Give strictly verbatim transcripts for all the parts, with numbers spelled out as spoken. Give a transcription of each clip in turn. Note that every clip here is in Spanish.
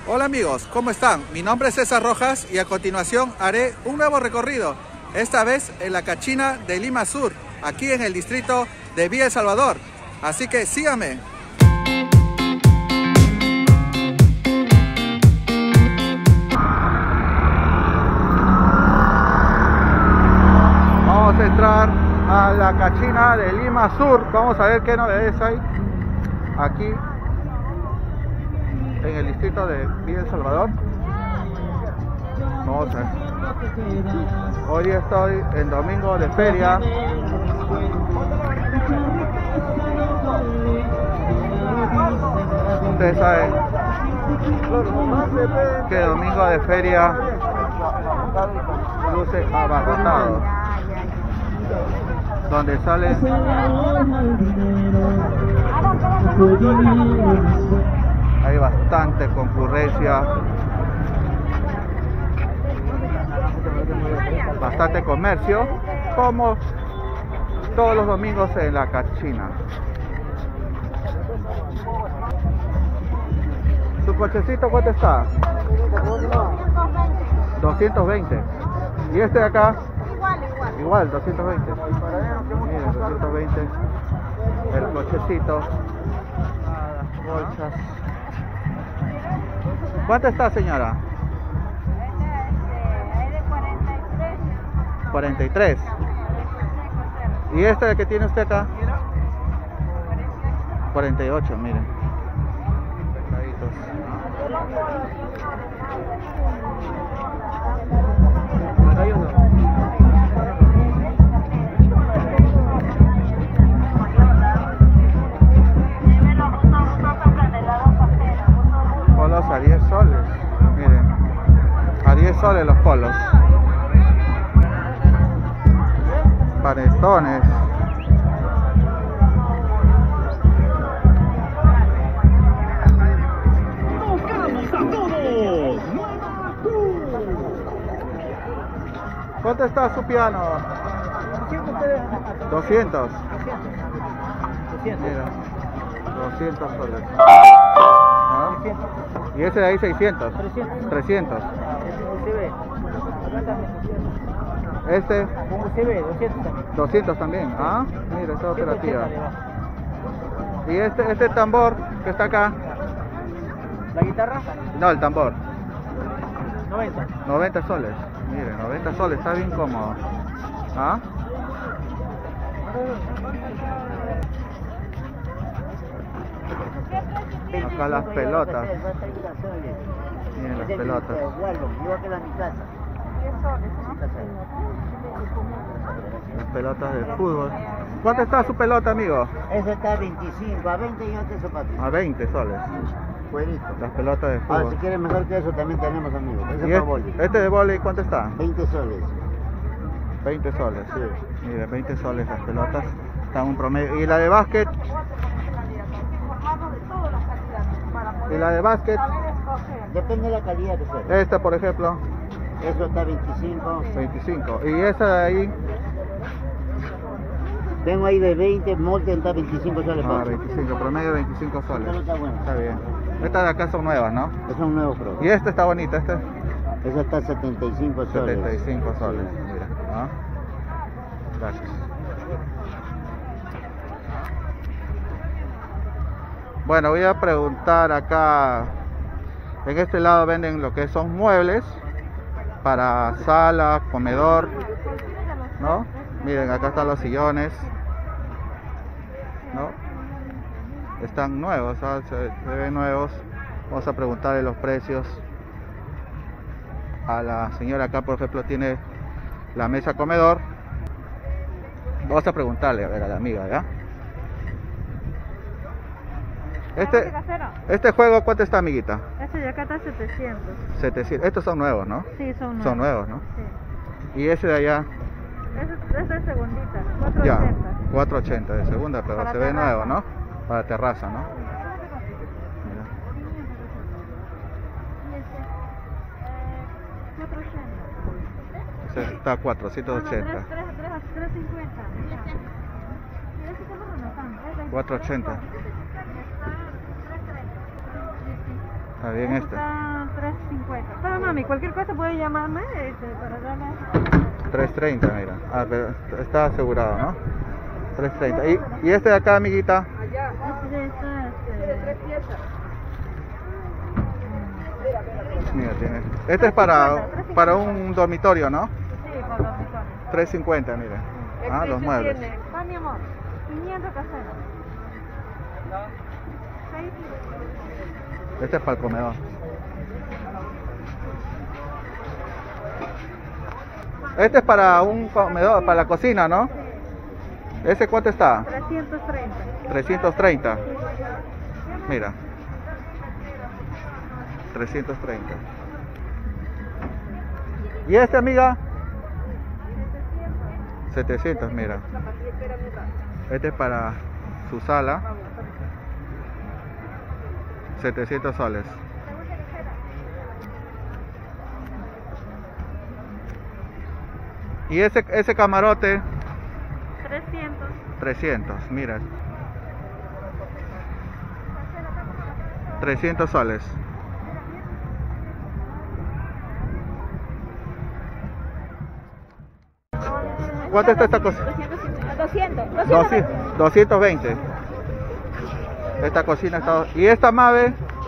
Hola amigos, ¿cómo están? Mi nombre es César Rojas y a continuación haré un nuevo recorrido, esta vez en la Cachina de Lima Sur, aquí en el distrito de Villa El Salvador. Así que síganme. Vamos a entrar a la Cachina de Lima Sur. Vamos a ver qué novedades hay aquí en el distrito de Villa El Salvador. Vamos a ver. Hoy estoy en domingo de feria. Ustedes saben que domingo de feria luce abarrotado, donde sale hay bastante concurrencia, bastante comercio, como todos los domingos en la Cachina. ¿Su cochecito cuánto está? doscientos veinte. ¿Y este de acá? Igual, igual. Igual, doscientos veinte. Miren, doscientos veinte. El cochecito. Bolsas. ¿Cuánto está, señora? Este, de cuarenta y tres. cuarenta y tres. ¿Y este que tiene usted acá? cuarenta y ocho, miren. Pescaditos. Polos a diez soles. Miren. A diez soles los polos. Panetones. ¿Cuánto está su piano? doscientos. Mira, doscientos soles. ¿Ah? Y ese de ahí seiscientos. trescientos. Este doscientos también. Ah, mira, esta operativa. Y este este tambor que está acá. ¿La guitarra? No, el tambor. noventa. noventa soles. Miren, noventa soles, está bien cómodo. ¿Ah? Acá las pelotas. Miren las pelotas. Las pelotas de fútbol. ¿Cuánto está su pelota, amigo? Ese está a veinticinco, a veinte y este zapatos. A veinte soles. Buenito. Las pelotas de Ahora, fútbol. si quieres mejor que eso, también tenemos, amigos. Ese ¿Y es este, vóley. este de vóley cuánto está? veinte soles. veinte soles. Sí. Miren, veinte soles las pelotas. Están un promedio. ¿Y la de básquet? ¿Y la de básquet? Depende de la calidad que sea. Esta, por ejemplo. Eso está a veinticinco. veinticinco. ¿Y esa de ahí? Tengo ahí de veinte, Molten está a veinticinco soles. Ah, veinticinco, promedio veinticinco soles. Esta no está buena. Está bien. Estas de acá son nuevas, ¿no? Es un nuevo pro. Y esta está bonita, este. Esa está a setenta y cinco soles. setenta y cinco soles, mira. ¿Ah? Gracias. Bueno, voy a preguntar acá. En este lado venden lo que son muebles para sala, comedor, ¿no? Miren, acá están los sillones, ¿no? Están nuevos, ¿sabes? Se, se ven nuevos. Vamos a preguntarle los precios a la señora. Acá, por ejemplo, tiene la mesa comedor. Vamos a preguntarle, a ver, a la amiga, ¿ya? Este, este juego, ¿cuánto está, amiguita? Este de acá está setecientos. setecientos. Estos son nuevos, ¿no? Sí, son nuevos. Son nuevos, ¿no? Sí. Y ese de allá, Ese, ese es segundita, cuatro ya, ochenta. cuatro ochenta de segunda, pero Para se ve terraza. nuevo, ¿no? Para terraza, ¿no? Mira. cuatro ochenta. Ese está a cuatrocientos ochenta. tres cincuenta. cuatrocientos ochenta. Está bien este. Está tres cincuenta. Pero mami, cualquier cosa puede llamarme este, para darle. tres treinta, mira. Ah, pero está asegurado, ¿no? tres treinta. ¿Y, y este de acá, amiguita? Este de esta, este. Mira, tiene. Este es para, para un dormitorio, ¿no? Sí, por dormitorio. tres cincuenta, mira. Ah, los muebles. Va, mi amor. quinientos caseros. Seis. Este es para el comedor. Este es para un comedor, para la cocina, ¿no? ¿Ese cuánto está? trescientos treinta. trescientos treinta. Mira. trescientos treinta. ¿Y este, amiga? setecientos, mira. Este es para su sala. setecientos soles. ¿Y ese, ese camarote? trescientos. trescientos, mira. trescientos soles. ¿Cuánto está esta cosa? doscientos. doscientos, doscientos veinte. Esta cocina está... ¿Y esta Mave?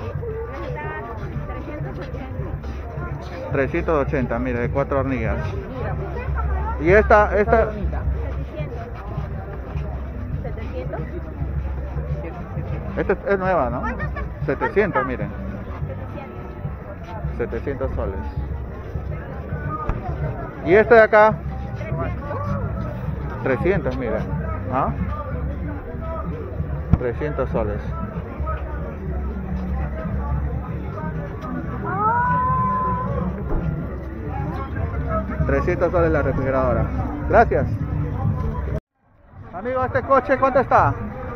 trescientos ochenta, mire, de cuatro hornillas. ¿Y esta? esta... setecientos. Esta es, es nueva, ¿no? setecientos, miren. setecientos soles. ¿Y este de acá? trescientos, miren. ¿Ah? trescientos soles. trescientos soles la refrigeradora. Gracias. Amigo, ¿este coche cuánto está?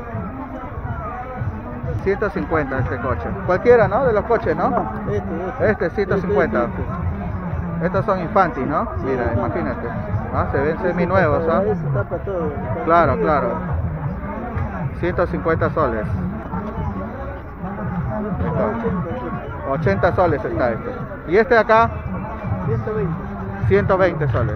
ciento cincuenta este coche. Cualquiera, ¿no? De los coches, ¿no? Este, Este ciento cincuenta. Estos son infantis, ¿no? Mira, imagínate. Ah, se ven seminuevos, ¿ah? Claro, claro. ciento cincuenta soles. ochenta soles está este. ¿Y este de acá? ciento veinte. ciento veinte soles.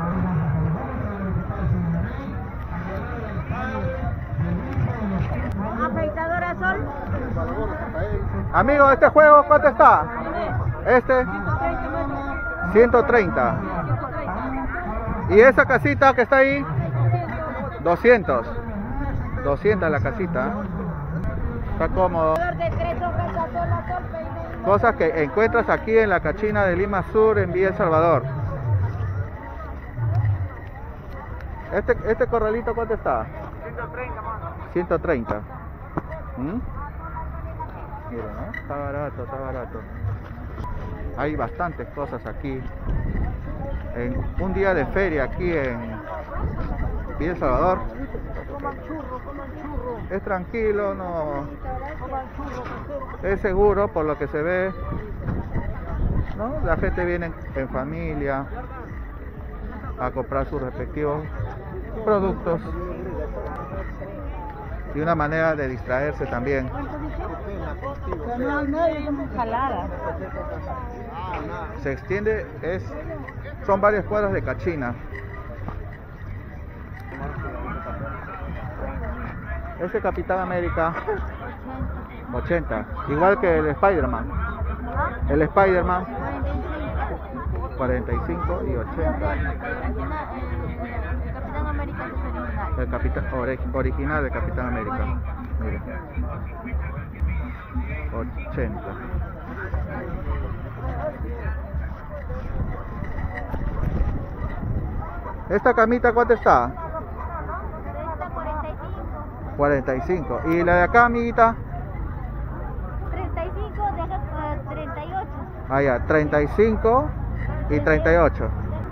Afeitadora Sol. Amigo, ¿este juego cuánto está? Este, ciento treinta. ¿Y esa casita que está ahí? doscientos. doscientos la casita. Está cómodo. Cosas que encuentras aquí en la Cachina de Lima Sur, en Villa El Salvador. Este, este corralito ¿cuánto está? ciento treinta, mano. ciento treinta. ¿Mm? Miren, ¿no? Está barato, está barato. Hay bastantes cosas aquí. En un día de feria aquí en Villa El Salvador. Es tranquilo, no es seguro por lo que se ve, ¿no? La gente viene en familia a comprar sus respectivos productos y una manera de distraerse también. Se extiende, es, son varias cuadras de Cachina. Ese Capitán América ochenta, igual que el Spider-Man. El Spider-Man cuarenta y cinco y ochenta. El Capitán original del Capitán América. Mire. ochenta. ¿Esta camita cuánto está? cuarenta y cinco. ¿Y la de acá, amiguita? treinta y cinco, de acá treinta y ocho. Ah, ya, treinta y cinco y treinta y ocho.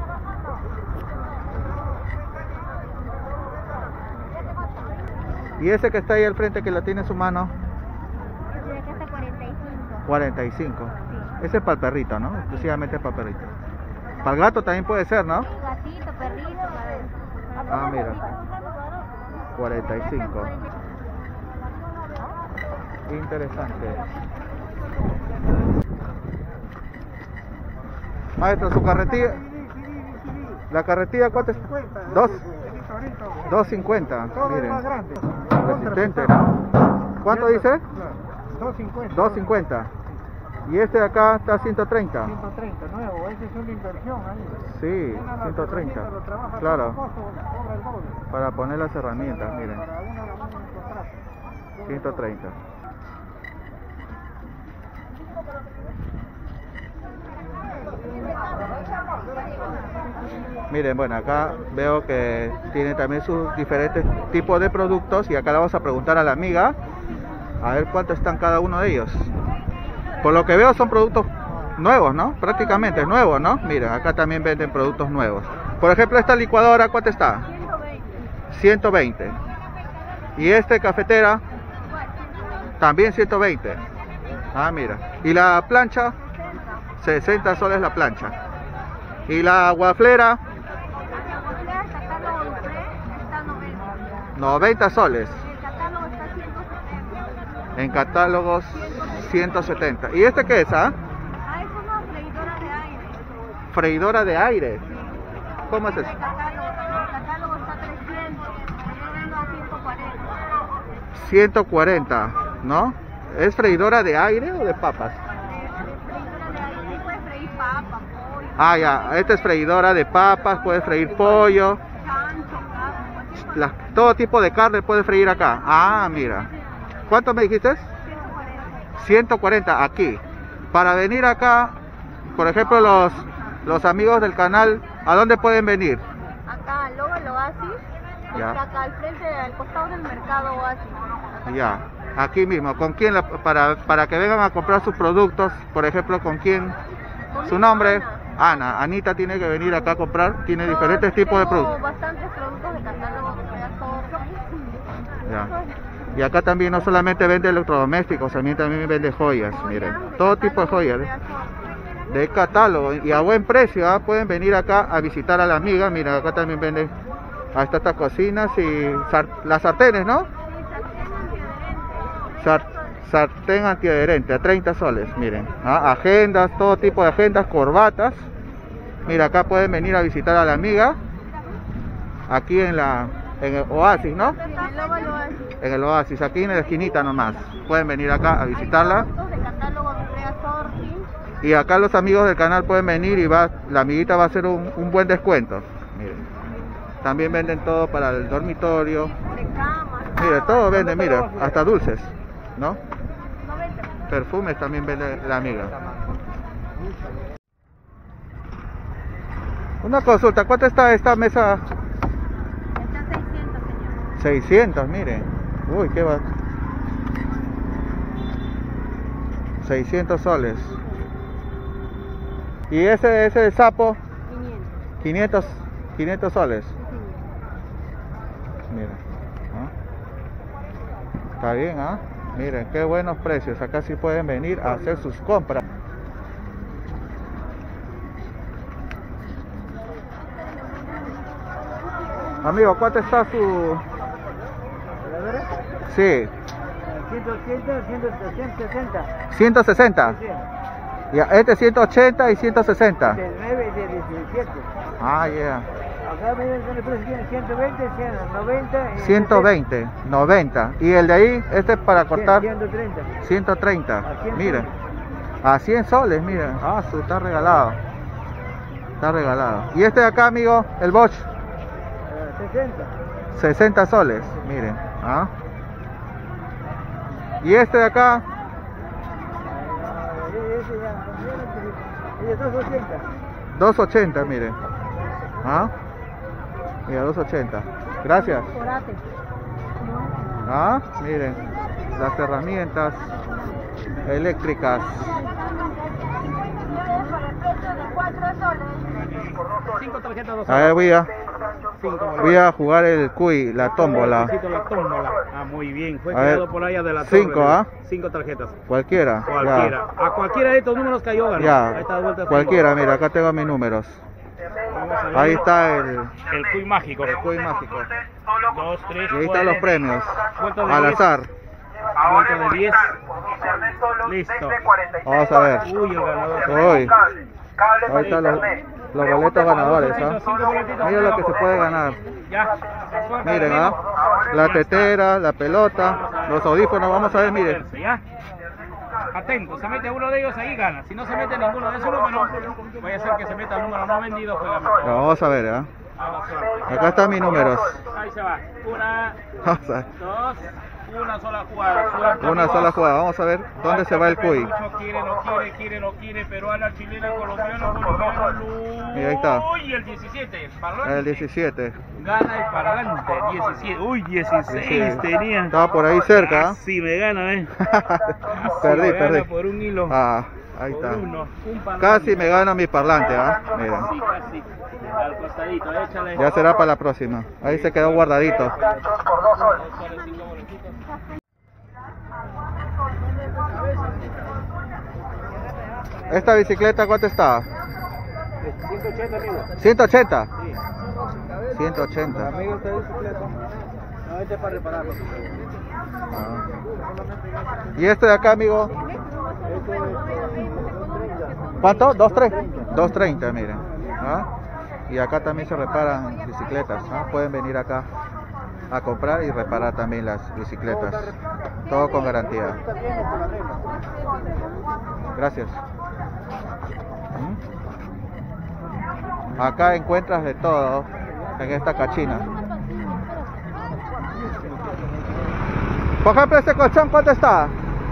¿Y ese que está ahí al frente que lo tiene en su mano? De acá está cuarenta y cinco. cuarenta y cinco. Ese es para el perrito, ¿no? Exclusivamente para el perrito. Para el gato también puede ser, ¿no? Gatito, perrito. Ah, mira. cuarenta y cinco. Interesante. Maestro, su carretilla. La carretilla, ¿cuánto es? Dos. dos cincuenta. Miren. Resistente. ¿Cuánto dice? dos cincuenta. dos cincuenta. Y este de acá está ciento treinta. ciento treinta, nuevo, esa es una inversión ahí. Sí, ciento treinta. Claro. Para poner las herramientas, miren. ciento treinta. Miren, bueno, acá veo que tiene también sus diferentes tipos de productos y acá le vamos a preguntar a la amiga a ver cuánto están cada uno de ellos. Por lo que veo son productos nuevos, ¿no? Prácticamente nuevos, ¿no? Miren, acá también venden productos nuevos. Por ejemplo, esta licuadora, ¿cuánto está? ciento veinte. Y este cafetera, también ciento veinte. Ah, mira. Y la plancha, sesenta soles la plancha. Y la guaflera, noventa soles. En catálogos ciento setenta. ¿Y este qué es, ah? Ah, es una freidora de aire. Freidora de aire. ¿Cómo es eso? El catálogo, el catálogo está trescientos, yo vendo a ciento cuarenta. ciento cuarenta, ¿no? ¿Es freidora de aire o de papas? Freidora de aire, sí puedes freír papas, pollo, Ah, ya, esta es freidora de papas, puede freír pollo, chancho, carne, cualquier cosa. las- todo tipo de carne puede freír acá. Ah, mira. ¿Cuánto me dijiste? ciento cuarenta. ciento cuarenta aquí. Para venir acá, por ejemplo, los, los amigos del canal, ¿a dónde pueden venir? Acá, luego el Oasis, Ya. está acá al frente, al costado del mercado Oasis. Ya, aquí mismo. ¿Con quién? la- para, para que vengan a comprar sus productos, por ejemplo, ¿con quién? Su nombre, Ana. Anita tiene que venir acá a comprar, tiene diferentes tipos de productos. Tengo bastantes productos de catálogo que voy a todo. Ya. Y acá también no solamente vende electrodomésticos, también también vende joyas, miren, todo tipo de joyas ¿eh? De catálogo y a buen precio. ¿Ah? Pueden venir acá a visitar a la amiga. Mira, acá también vende hasta estas cocinas y sar- las sartenes, ¿no? Sar- sartén antiadherente a treinta soles, miren. ¿Ah? Agendas, todo tipo de agendas, corbatas. Mira, acá pueden venir a visitar a la amiga aquí en la en el Oasis, ¿no? En el Oasis, aquí en la esquinita nomás. Pueden venir acá a visitarla. De catálogo que crea Sorti. Y acá los amigos del canal pueden venir y va, la amiguita va a hacer un, un buen descuento. Miren. También venden todo para el dormitorio. De cama. Mire, todo vende, mira, hasta dulces, ¿no? noventa. Perfumes también vende la amiga. Una consulta, ¿cuánto está esta mesa? Está seiscientos, señor. seiscientos, miren. Uy, qué va. seiscientos soles. Y ese ese sapo, quinientos. quinientos, quinientos soles. Sí, señor. Mira. ¿Ah? Está bien, ¿ah? Miren, qué buenos precios. Acá sí pueden venir a hacer sus compras. Amigo, ¿cuánto está su...? Sí, ciento ochenta, ciento sesenta. ciento sesenta. Sí, Ya, este ciento ochenta y ciento sesenta. del nueve y del diecisiete. Ah, yeah. Acá me dicen el precio, tiene ciento veinte, ciento noventa. y ciento veinte, noventa. Y el de ahí, este es para cortar ciento treinta. ciento treinta. A cien Miren. soles. A cien soles, miren. Ah, su, está regalado. Está regalado. Y este de acá, amigo, el Bosch, Eh, sesenta. sesenta soles. Miren. Ah. Y este de acá, Eh, ese ya, ese dos ochenta. dos ochenta, miren. Ah. Mira, dos ochenta. Gracias. Orate. Ah, miren. Las herramientas eléctricas. Por el precio de cuatro soles. cinco tarjetas, dos A ver, voy a, cinco. voy a jugar el cuy, la tómbola. Necesito la tómbola. Ah, muy bien. Fue A ver, creado por allá de la cinco, torre. ¿ah? Cinco tarjetas. Cualquiera. ya. Cualquiera. A cualquiera de estos números cayó, ganó. Ahí Ya, está de vuelta. cualquiera, mira, acá tengo mis números. Vamos a ver. Ahí está el, El cuy mágico. el cuy mágico. Dos, tres, Y ahí están los premios. Vuelta de Al diez. azar. Vuelta de diez. Listo. Vamos a ver. Uy, el ganador. Uy. Ahí están los, los boletos ganadores, ¿ah? Mira lo que se puede ganar. Ya. Miren, ¿ah? La tetera, la pelota, los audífonos, vamos a ver, miren. Ya. Atento, se mete uno de ellos ahí, gana. Si no se mete ninguno de esos números, voy a hacer que se meta el número no vendido, juega mejor. Ya, vamos a ver, ¿ah? Acá están mis números. Ahí se va. Una, Vamos a ver. dos, una sola jugada. Suerte, Una amigos. sola jugada, vamos a ver dónde se va el cuy. Mucho quiere, no quiere, quiere, no quiere, peruana, chilena, colombiano, colombiano, Mira, ahí está. Uy, el diecisiete, parlante. El diecisiete. Gana el parlante, diecisiete. Uy, dieciséis dieciséis. tenía. Estaba por ahí cerca. ¿ah? Sí, me gana, ¿eh? Perdí, me gana perdí. por un hilo. Ah, ahí Por está. uno, un parlante. Casi me gana mi parlante, ¿ah? Miren. Sí, casi. Al costadito, échale. Ya será para la próxima. Ahí se quedó guardadito. Échale cinco boletitos. ¿Esta bicicleta cuánto está? ciento ochenta, amigo. ¿ciento ochenta? Sí. ciento ochenta. Amigo, esta bicicleta. No, este es para repararlo. Ah. ¿Y este de acá, amigo? ¿Cuánto? ¿dos treinta? dos treinta, miren. ¿Ah? Y acá también se reparan bicicletas. ¿Ah? Pueden venir acá a comprar y reparar también las bicicletas. Todo con garantía. Gracias. ¿Mm? Acá encuentras de todo en esta cachina. Por ejemplo, este colchón, ¿cuánto está?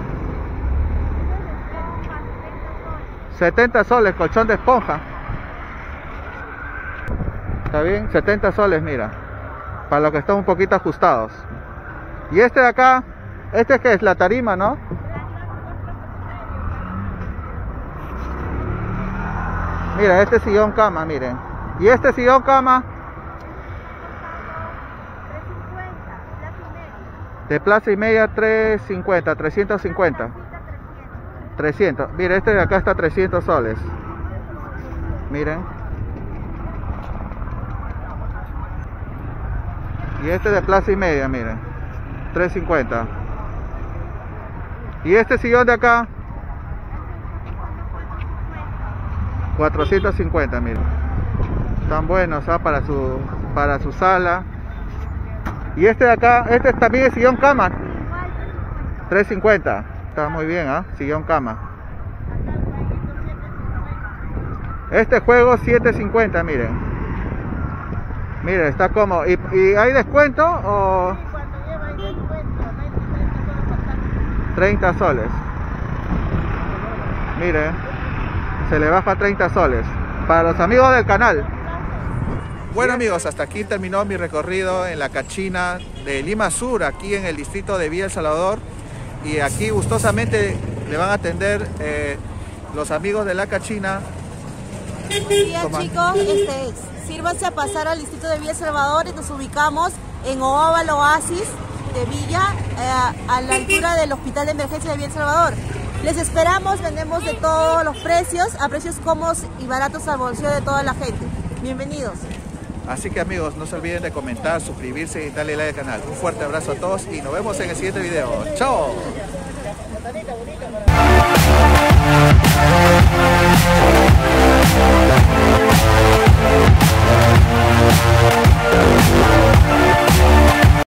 setenta soles, colchón de esponja. ¿Está bien? setenta soles, mira. Para los que están un poquito ajustados. Y este de acá, este que es la tarima, ¿no? Mira, este sillón cama, miren. Y este sillón cama de plaza y media, tres cincuenta, trescientos cincuenta. trescientos. Mira, este de acá está trescientos soles. Miren. Y este de plaza y media, miren. trescientos cincuenta. Y este sillón de acá cuatrocientos cincuenta, miren. Están buenos, ¿ah? Para su para su sala. Y este de acá, este también es sillón cama. trescientos cincuenta. Está muy bien, ¿ah? ¿eh? Sillón cama. Este juego setecientos cincuenta, miren. Miren, está cómodo. ¿Y, y hay descuento o...? treinta soles. Miren, se le baja treinta soles. Para los amigos del canal. Bueno amigos, hasta aquí terminó mi recorrido en la cachina de Lima Sur, aquí en el distrito de Villa El Salvador. Y aquí gustosamente le van a atender eh, los amigos de la cachina. Buenos días chicos, este es. Sírvanse a pasar al distrito de Villa El Salvador y nos ubicamos en Oaval Oasis de Villa, eh, a la altura del Hospital de Emergencia de Villa El Salvador. Les esperamos, vendemos de todos los precios, a precios cómodos y baratos al bolsillo de toda la gente. Bienvenidos. Así que amigos, no se olviden de comentar, suscribirse y darle like al canal. Un fuerte abrazo a todos y nos vemos en el siguiente video. ¡Chao! We'll be right back.